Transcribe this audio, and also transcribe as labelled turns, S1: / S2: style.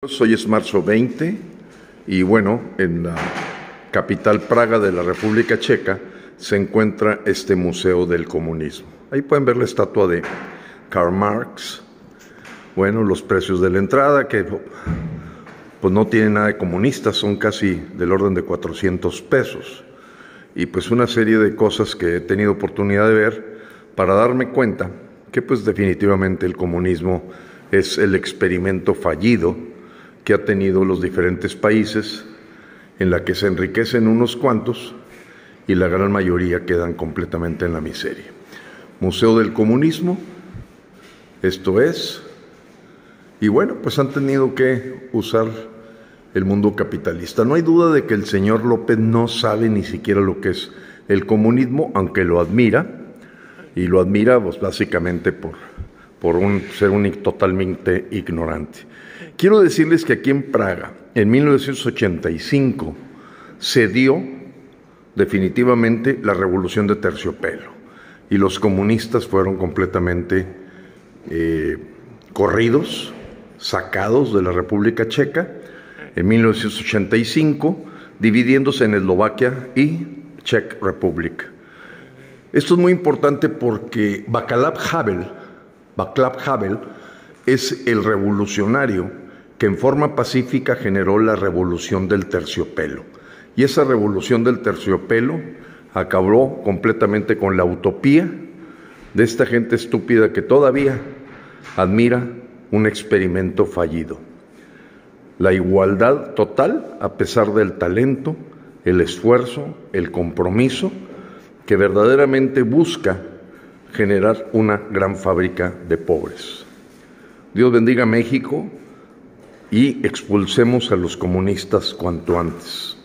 S1: Hoy es marzo 20 y bueno, en la capital Praga de la República Checa se encuentra este Museo del Comunismo. Ahí pueden ver la estatua de Karl Marx. Bueno, los precios de la entrada, que pues no tienen nada de comunistas, son casi del orden de 400 pesos. Y pues una serie de cosas que he tenido oportunidad de ver para darme cuenta que pues definitivamente el comunismo es el experimento fallido que ha tenido los diferentes países, en la que se enriquecen unos cuantos y la gran mayoría quedan completamente en la miseria. Museo del Comunismo, esto es, y bueno, pues han tenido que usar el mundo capitalista. No hay duda de que el señor López no sabe ni siquiera lo que es el comunismo, aunque lo admira, y lo admira pues, básicamente por ser un totalmente ignorante. Quiero decirles que aquí en Praga, en 1985, se dio definitivamente la revolución de terciopelo y los comunistas fueron completamente corridos, sacados de la República Checa en 1985, dividiéndose en Eslovaquia y Czech Republic. Esto es muy importante porque Václav Havel es el revolucionario que en forma pacífica generó la revolución del terciopelo. Y esa revolución del terciopelo acabó completamente con la utopía de esta gente estúpida que todavía admira un experimento fallido. La igualdad total a pesar del talento, el esfuerzo, el compromiso que verdaderamente busca generar una gran fábrica de pobres. Dios bendiga a México y expulsemos a los comunistas cuanto antes.